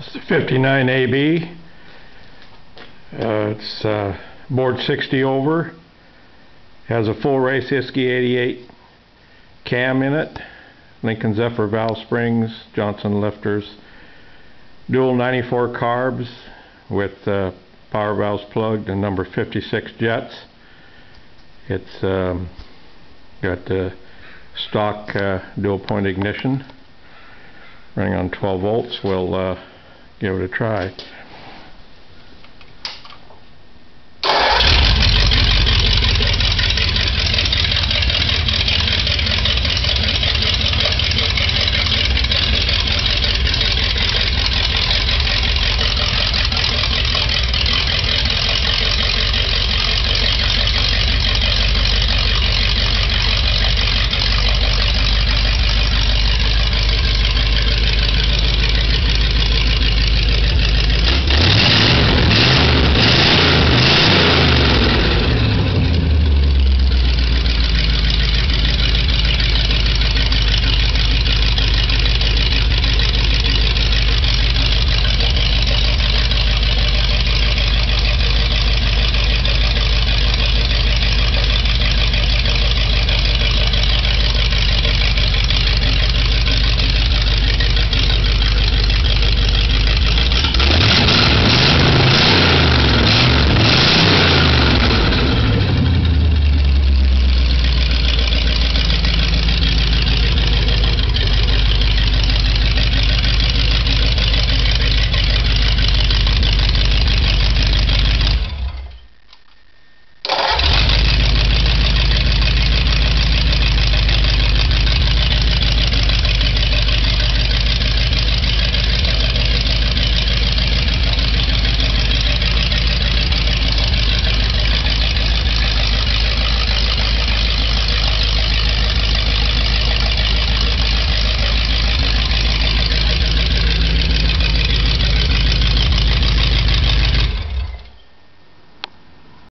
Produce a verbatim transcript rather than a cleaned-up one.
It's the fifty-nine A B. Uh, it's uh, board sixty over. Has a full race Isky eighty-eight cam in it. Lincoln Zephyr valve springs, Johnson lifters. Dual ninety-four carbs with uh, power valves plugged and number fifty-six jets. It's um, got the stock uh, dual point ignition running on twelve volts. We'll uh, give it a try.